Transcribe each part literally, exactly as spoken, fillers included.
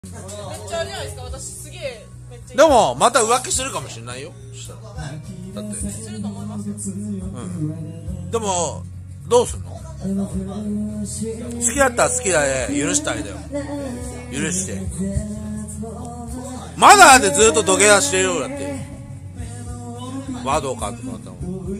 めっちゃあれじゃないですか、私すげえめっちゃ。 でもまた浮気するかもしれないよ。したらだってすると思いますよ。 うん。でもどうすんの？好きだったら好きだで許してあげてよ。許してまだでずっと土下座してるよ。だって和道監督だったの。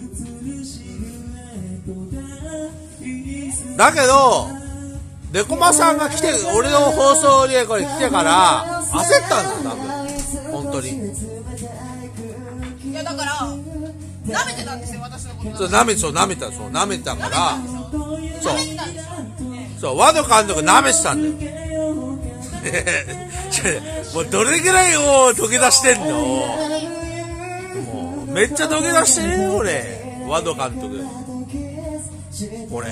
だけどデコマさんが来て、俺の放送でこれ来てから焦ったんだよ多分本当に。 いやだから舐めてたんですよ、私のこと。 そう舐めそう舐めたそう舐めたからそう舐めてたんですよ。 そう和道監督舐めてたんだよもうどれぐらいもう土下座してんの。もうめっちゃ土下座してるよ俺和道監督。これ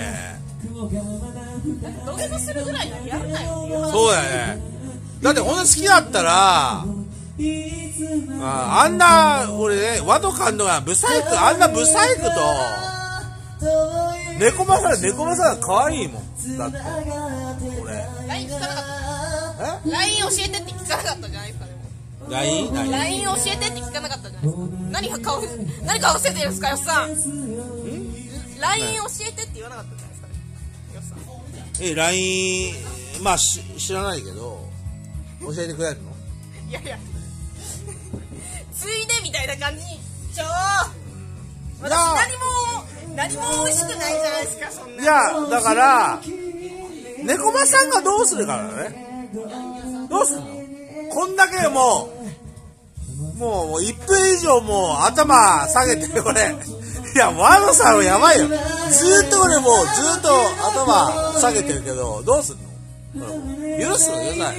土下座するぐらいのやるなよっていう話。 そうだよね。だってほんと好きだったら あ, あんな俺ね和道監督がブサイクあんなブサイクと猫間さん猫間さん可愛いもん。だって俺ライン 聞かなかった。 えライン 教えてって聞かなかったじゃないですか。でもラインライン 教えてって聞かなかったじゃないですか。何が顔何顔せてるんですかよっさん。 ライン 教えてって言わなかったじゃないですかよっさん。 え ライン まあし知らないけど教えてくれるの。 いやいやついでみたいな感じにちょー私何も何も美味しくないじゃないですかそんな。 いやだから猫間さんがどうするからね。どうするの。こんだけもうもういっぷん以上もう頭下げてこれいや和野さんはやばいよ。ずーっと俺もうずーっと頭下げてるけどどうすんの。許すの許さない。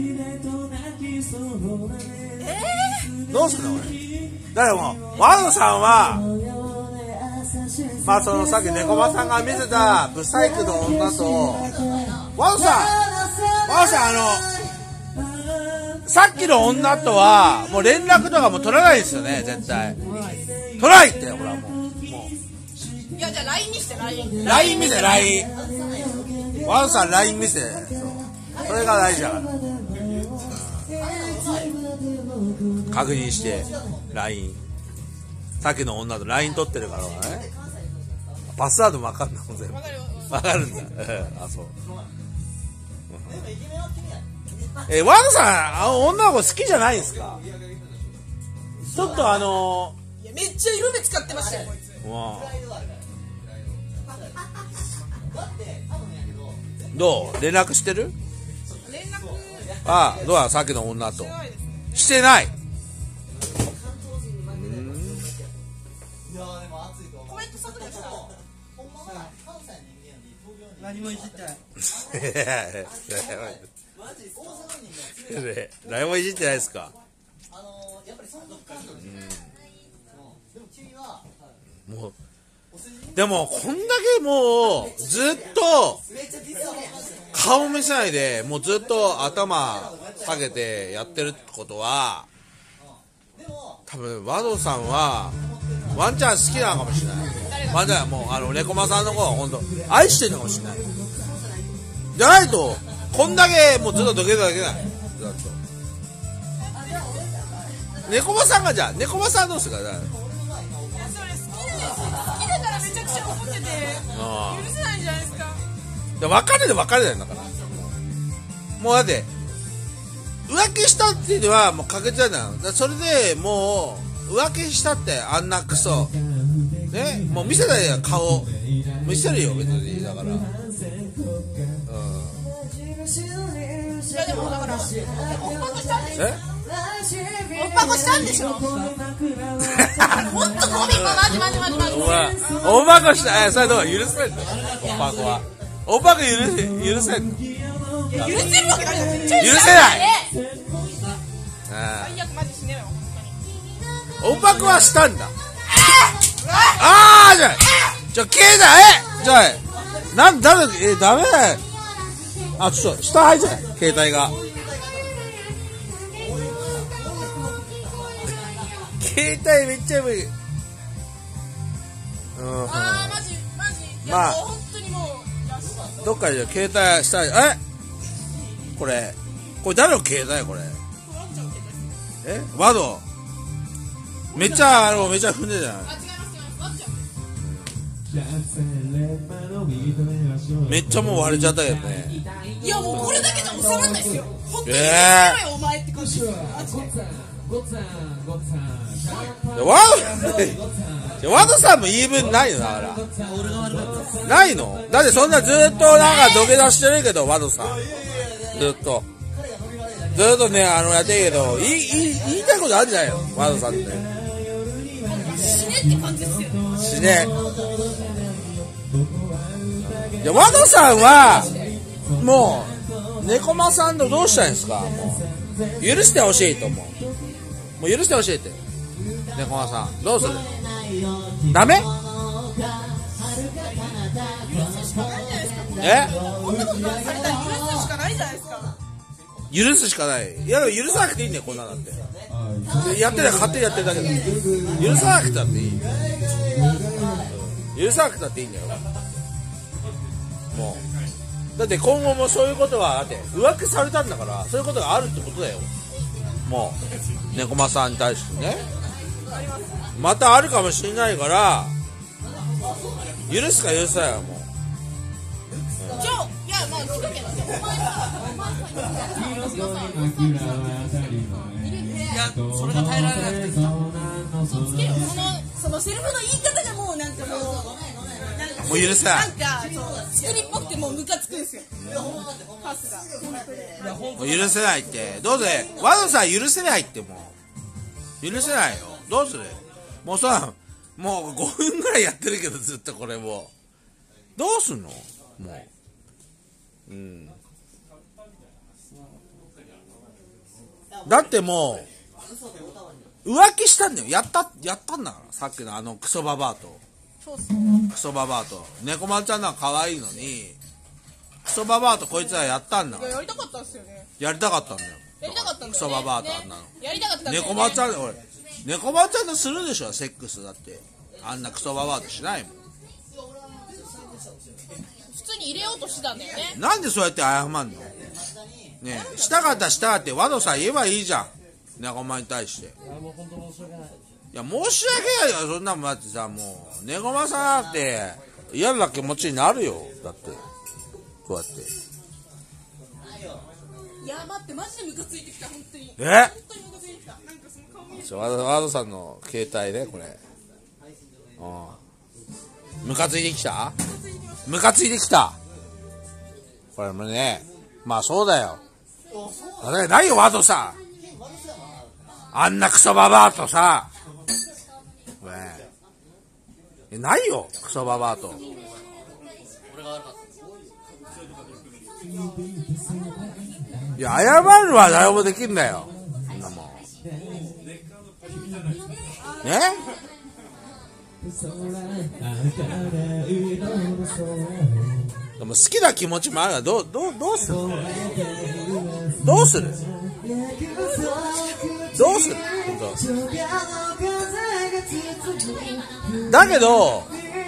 えー、 どうすんの俺。だからもう和野さんはまあそのさっき猫間さんが見せたブサイクの女と和野さん和野さんあのさっきの女とはもう連絡とかも取らないですよね絶対。取らないってほらもう。もういやじゃあ ライン にして ラインライン 見せ ライン ワンさん ライン 見せ。それが大事だから確認して ライン さっきの女と ライン 取ってるからね。パスワードも分かんないもん全部分かるんだあそうえワンさんあの女の子好きじゃないですか。ちょっとあのー、いやめっちゃ色目使ってましたよこいつ。 どう連絡してる。 連絡ああどうやさっきの女としてない。 コメント削除した。 何もいじってない。 誰もいじってないですか。うん、もうでもこんだけもうずっと顔見せないでもうずっと頭下げてやってるってことは多分和道さんはワンちゃん好きなのかもしれない。ワンちゃんもうあの猫間さんの子は本当愛してるのかもしれない。じゃないとこんだけもうずっと土下座だけない。ずっと猫間さんがじゃあ猫間さんどうするか。 いやそれ好きで好きだからめちゃくちゃ怒ってて許せないじゃないですか。 別れで別れないんだからもうだって浮気したっていうのはもう確実なんだよ。それでもう浮気したってあんなクソねもう見せないよ顔見せるよ別にだから、うん、いやでもだからおっぱこしたんでしょ。 えおっぱこしたんでしょほんとコミックマジマジマジマジお前おばこしたえそれどう許せんの。おばこはおばこ許せ許せんの。 許せるわけないじゃん。めっちゃ許せない。 最悪マジ死ねよ本おばこはしたんだ。ああじゃあじゃあ消えたえじゃあなんだめえダメだよ。あちょっと下入っちゃう携帯が携帯めっちゃやばい。うんあーマジマジいやまあもう本当にもうどっかで携帯したいえこれこれ誰の携帯これ。えワドめっちゃあのめっちゃ踏んでるじゃない。めっちゃもう割れちゃったけどね。 いやもうこれだけじゃ収まらないですよ。本当にえお前って感じですよ。 ワドワドさんも言い分ないのだからないの。だってそんなずっとなんか土下座してるけどワドさんずっとずっとねあのやってるけど言い言い言いたいことあるんじゃないよワドさんって。 死ねって感じですよね。 死ね。いやワドさんはもう猫間さんとどうしたいんですか。もう許してほしいと思う。もう許してほしいって猫間さんどうする。ダメ。えこんなことされたら許すしかないじゃないですか。 許すしかない。いやでも許さなくていいんだよこんなのってやってる勝手にやってるだけだ。許さなくたっていい。許さなくたっていいんだよもう。だって今後もそういうことはだって浮気されたんだからそういうことがあるってことだよ。もう猫間さんに対してねまたあるかもしれないから許すか許さないかもう。 じゃあいやまあ聞くけどねお前さお前さいやそれが耐えられなくてさそうつけよ。そのそのセリフの言い方がもうなんかもうもう許せない。 なんかそう作りっぽくてもうムカつくんですよ。パスがもう許せないってどうせワドさん許せないってもう許せないよ。どうする。もうさもうごふんぐらいやってるけどずっとこれもうどうすんのもう。うんだってもう浮気したんだよ。やったやったんだからさっきのあのクソババアとそうっすね。 クソババアと猫まんちゃんなんか可愛いのにクソババアとこいつらやったんだいややりたかったっすよね。 やりたかったんだよ。 やりたかったんだよね。 クソババアとあんなの、 ねやりたかったんだよね。 猫まんちゃん俺猫まんちゃんとするでしょセックスだってあんなクソババアとしないもん。 普通に入れようとしてたんだよね。 なんでそうやって謝んのねえ。したかったしたってワドさん言えばいいじゃん猫まんに対して。いや申し訳ないよそんなもん。だってさもう猫まさんだって嫌な気持ちになるよ。だってこうやって。 いや待ってマジでムカついてきた本当に。 え本当にムカついてきた。なんかその顔見ちょワドワドさんの携帯ねこれ。うんムカついてきたムカついてきたこれもね。まあそうだよ。だってないよワドさんあんなクソババアとさねえないよクソババアと。いや謝るは誰もできんだよそんなもんね。でも好きな気持ちもあるからどうどうどうするどうするどうするだけど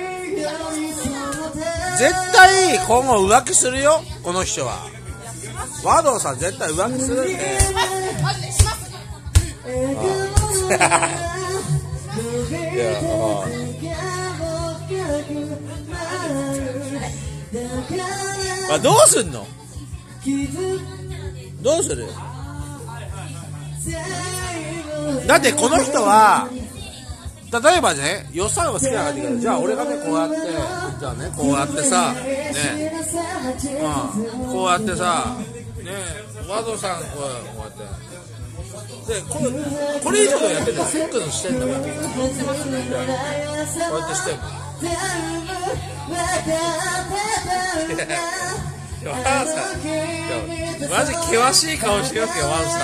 絶対今後浮気するよこの人は。ワドさん絶対浮気するんで。 マジでしますね。 いやあどうすんのどうする。だってこの人は例えばね予算が好きな感じでじゃあ俺がねこうやってじゃあねこうやってさね、うん、こうやってさねワドさんこうこうやってでこれこれ以上のやってるのセックスしてんだからこうやってしてんの。いやワドさんいやマジ険しい顔してるわけよワドさん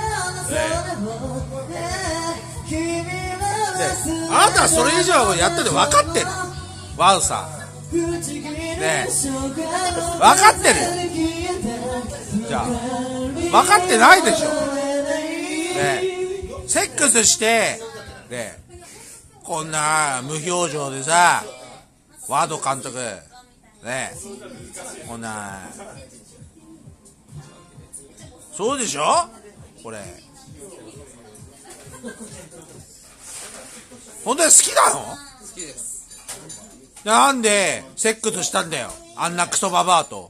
ね。あなたはそれ以上やってて分かってるワドさんねえ分かってるよ。じゃあ分かってないでしょねえ。セックスしてねえこんな無表情でさワド監督ねえこんなそうでしょこれ。本当に好きなの？ 好きです。 なんでセックスしたんだよ、あんなクソババアと。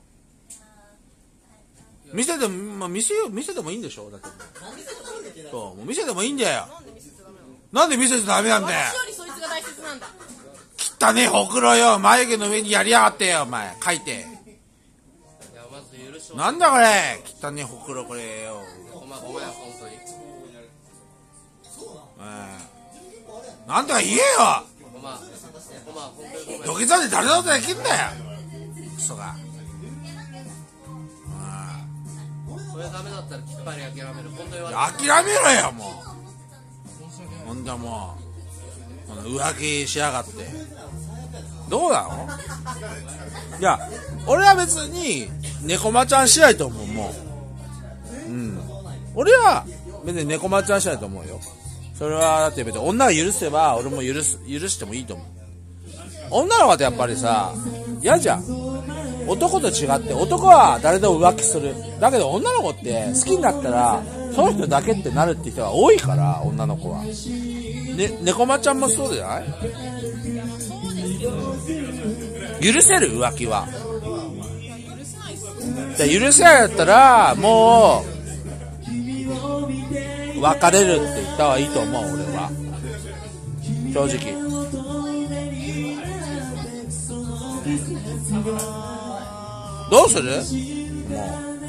見せても、まあ、見せよ、見せてもいいんでしょだって。そう、もう見せてもいいんだよ。なんで見せてダメなんだよ。 私よりそいつが大切なんだ。 汚ねえほくろよ、眉毛の上にやりやがってよ、お前。書いて。 いや、まず許しなんだこれ、汚ねえほくろこれよ。 ごめん、ごめん、本当に。 うん。なんとか言えよ。 ごめん、ごめん、本当にごめん。 土下座で誰だってできんだよ。クソが。 それダメだったらきっぱり諦める。本当に言われて。 諦めろよ、もう。ほんともう、この浮気しやがって。どうなの？いや、俺は別に、猫間ちゃんしないと思う、もう。うん。俺は、別に猫間ちゃんしないと思うよ。それは、だって別に女が許せば、俺も許す、許してもいいと思う。女の子ってやっぱりさ、嫌じゃん。男と違って男は誰でも浮気する。だけど女の子って好きになったらその人だけってなるって人が多いから、女の子は。ね、猫間ちゃんもそうじゃない？許せる浮気は。で許せないだったらもう別れるって言った方がいいと思う、俺は。正直。どうする？も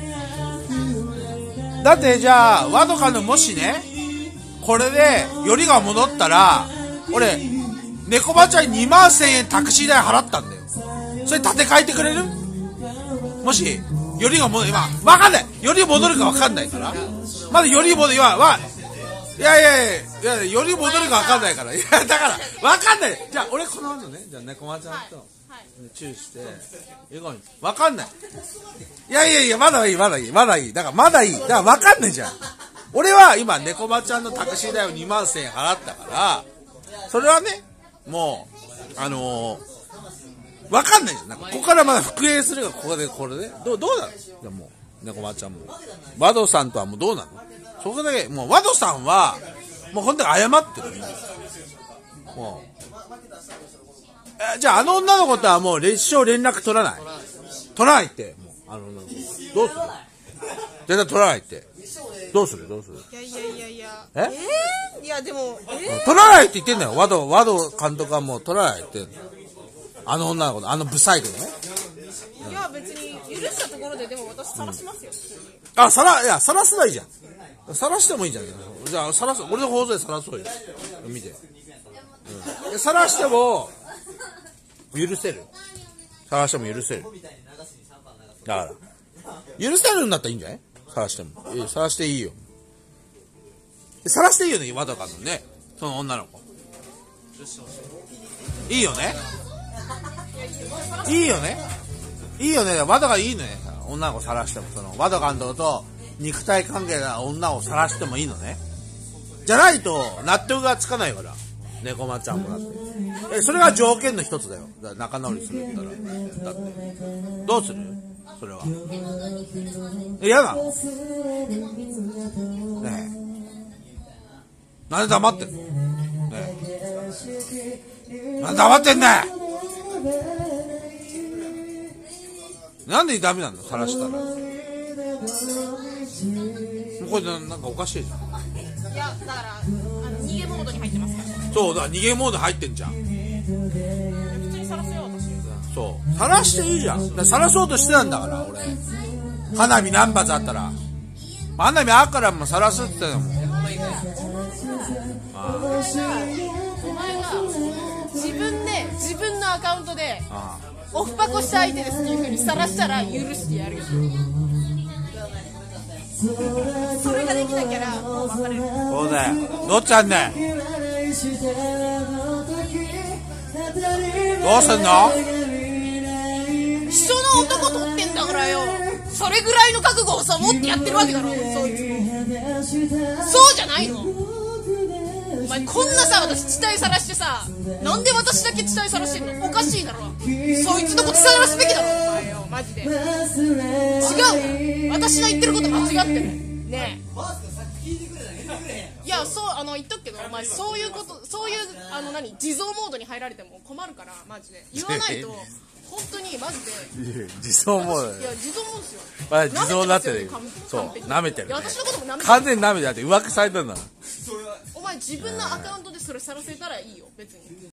うだってじゃあワドカのもしねこれでよりが戻ったら俺猫バちゃんににまんせんえんタクシー代払ったんだよ。それ立て替えてくれる？もしよりが戻る、今わかんない、より戻るかわかんないからまだより戻る、今わいやいやいやいやより戻るかわかんないから、いやだからわかんない。じゃあ俺この後ね、じゃあ猫バちゃんと、はいチューして笑顔にわかんない。いやいやいやまだいいまだいいまだいいだからまだいいだからわかんないじゃん。俺は今猫バちゃんのタクシー代をにまんせんえん払ったからそれはねもうあのー、わかんないじゃん。なんかここからまだ復縁するがここでこれでどうどうなの？じゃあもう猫バちゃんもワドさんとはもうどうなの？そこだけもうワドさんはもう本当に謝ってる。もうえじゃああの女の子とはもう一生連絡取らない取らないってもうあの女の子どうする？絶対取らないってどうするどうする？ いやいやいやいやええー、いやでもえー、 取らないって言ってんだよ。ワドワド監督はもう取らないって言ってんの。あの女の子のあのブサイクでね。 いや別に許したところででも私晒しますよ、 うん、あさらいや晒すないいじゃん。晒してもいいじゃん。じゃあ晒す俺の放送で晒そうよ。見て、うん、晒しても許せる。晒しても許せる。だから許せるんだったらいいんじゃない？晒しても晒していいよ。晒していいよね、ワドカのねその女の子いいよねいいよねいいよねワドカいいね。女の子晒してもそのワドカンと肉体関係な女を晒してもいいのね。じゃないと納得がつかないから猫間ちゃんもだってえそれが条件の一つだよ。だから仲直りするったらだってどうするそれは。え嫌なの？ねえなんで黙ってんの？ねえなんで黙ってんだよ。なんでダメなの？晒したらもうこれなんかおかしいじゃん。 いやだからあの逃げモードに入ってますから。 そうだ逃げモード入ってんじゃん。 普通に晒せよ私。 そう晒していいじゃん。だ晒そうとしてたんだから俺。花火何発あったら花火あっからも晒すって言ったのもん。 お前が自分で自分のアカウントでオフパコした相手ですっていう風に晒したら許してやるよ。それができなきゃらもう別れる。 そうだよ。どっちあんねん。どうすんの？ 人の男取ってんだからよ。それぐらいの覚悟をさ持ってやってるわけだろそいつも。そうじゃないの？お前こんなさ私地帯晒してさなんで私だけ地帯晒してんの？おかしいだろ。そいつのこと晒すべきだろお前よマジで。違う私の言ってること間違ってる。 ねえいやそうあの言っとくけどお前そういうことそういうあの何地蔵モードに入られても困るからマジで言わないと本当にマジでいや地蔵モードいや地蔵モードですよまあ地蔵になってるよ舐めてますよねそう完璧に舐めてるねいや私のことも舐めてる完全に舐めてだって浮気されてるんだお前自分のアカウントでそれさらせたらいいよ別に